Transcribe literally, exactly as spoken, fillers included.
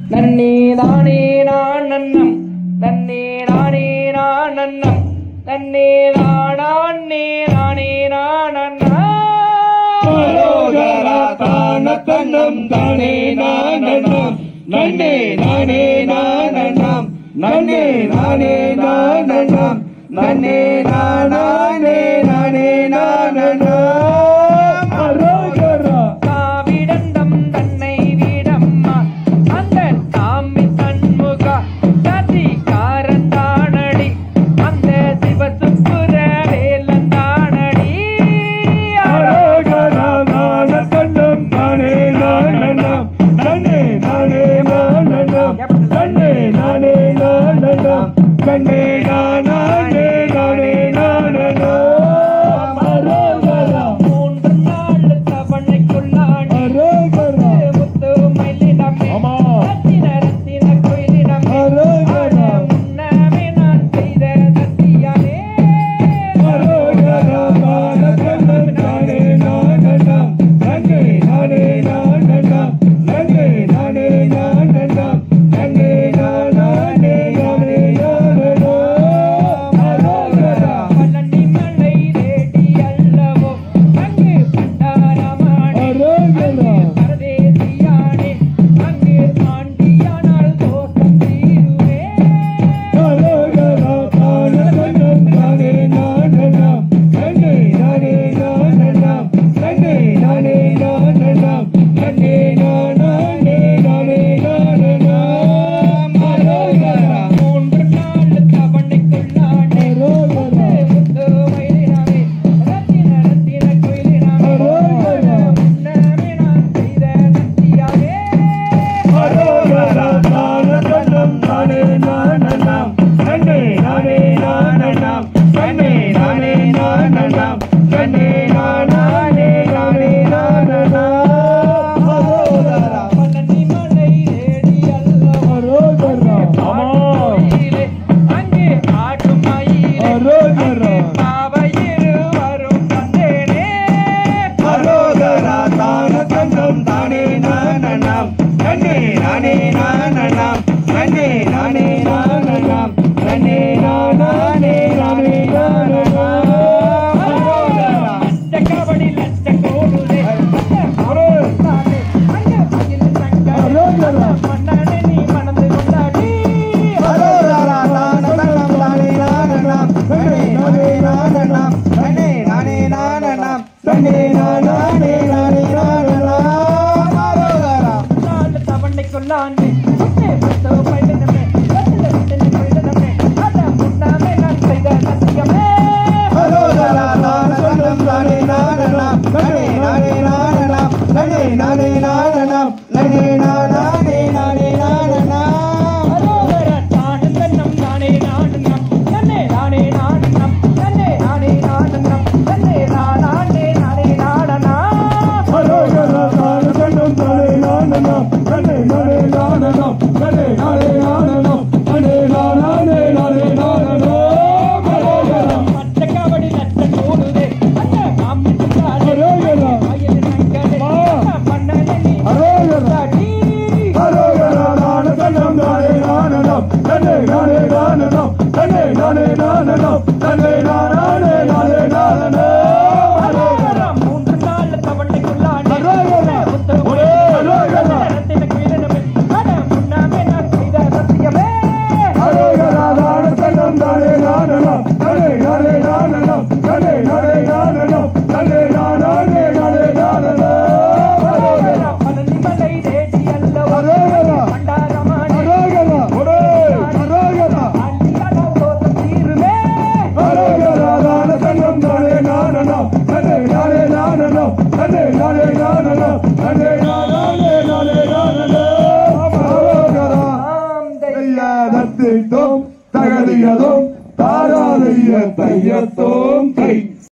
நன்னே நானே நான் நன்னம் நன்னே நானே நான் நன்னம் நன்னே நானே நானே நான் தன்னம் தானே நானம் நன்னே நானே நானம் நன்னே நானே நானம் நன்னே நானே நானே நானம் அரோகரா காவிடண்டம் தன்னை வீடம்மா அந்த காமி தன்முக சதி காரந்தானடி அந்த சிவசுப்புர வேலந்தானடி அரோகரா நான தன்னம் தானே நானம் நன்னே நானே நானம் நன்னே நானே நானம் நன்னே நானே நானே நானம் அரோகரா மூன்று நாள் தவணைக்குள்ளாடி அரோகரா முத்து மயிலிடமே ஆமா ரத்தின ரத்தின கோயிலிடமே அரோகரா முன்னமே நான் செய்த சத்தியமே அரோகரா நான தன்னம் தானே நானம் நன்னே நானே நானம் நன்னே நானே நானம் நன்னே நானே நானே நானம் அரோகரா பழனி மலை ரேடி அல்லவோ அங்கு பண்டாரமானே அரோகரா பரதேசியானே அங்கு ஆண்டியானால் தோஷம் தீருவே அரோகரா நான தன்னம் தானே நானம் நன்னே நானே நானம் நன்னே நானே நானம் நன்னே நானே நானே நானம் அரோகரா மூன்று நாள் தவணைக்குள்ளானே அரோகரா முத்து மயிலிடமே ரத்தின ரத்தின கோயிலிடமே அரோகரா முன்னமே நான் செய்த சத்தியமே அரோகரா நான தன்னம் தானே நானம் நன்னே நானே நானம் நன்னே நானே நானம் நன்னே நானே நானே நானம் அரோகரா பழனி மலை ரேடி அல்லவோ அரோகரா கோயிலே அங்கே ஆடும் மயிலே அரோகரா பாவையிரு வரும் தந்தேனே அரோகரா நான தன்னம் தானே நானம் நன்னே நானே நானம் நன்னே நானே நானம் நன்னே நானே நானே நானம் அரோகரா கபடி லட்ச கோடுலே அரோகரே அங்கே மயில் தங்க அரோகரா மன்னனே நீ மனது கொண்டாடி அரோகரா நான தன்னம் தானே நானம் நன்னே நானே நானம் நன்னே நானே நானம் நன்னே நானே நானே நானம் அரோகரா நாள் தவணைக்குள்ளானே முத்தே முத்து மயிலிடமே ரத்தின ரத்தின கோயிலிடமே அத முன்னாமே நான் செய்த சத்தியமே அரோகரா நான தன்னம் தானே நானம் நன்னே நானே நானம் நன்னே நானே நானம் நன்னே நானே நானே நானம் அரோகரா தானே தன்னம் தானே நானனம் தன்னை நானே நானனம் தன்னை நானே நானனம் தன்னை நானே நானே நானனா அரோகரா நான தன்னம் தானே நானம் நன்னே நானே நானம்